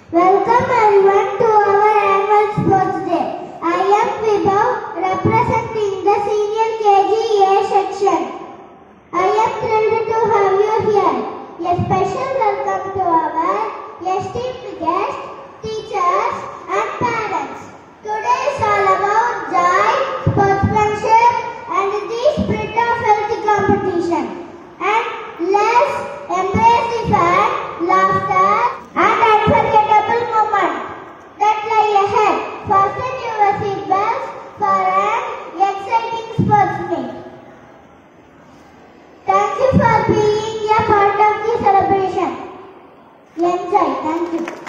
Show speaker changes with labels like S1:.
S1: Welcome everyone to our annual sports day. I am Vibhav, representing the senior KG A section. I am thrilled to have you here. A special welcome to our esteemed guests, teachers and parents. Today is all about joy, sportsmanship and the spirit of healthy competition. And let's embrace the fun, laughter and unforgettable moments that lie ahead. Fasten your seatbelts for an exciting sports meet. Thank you for being a part of the celebration. Enjoy. Thank you.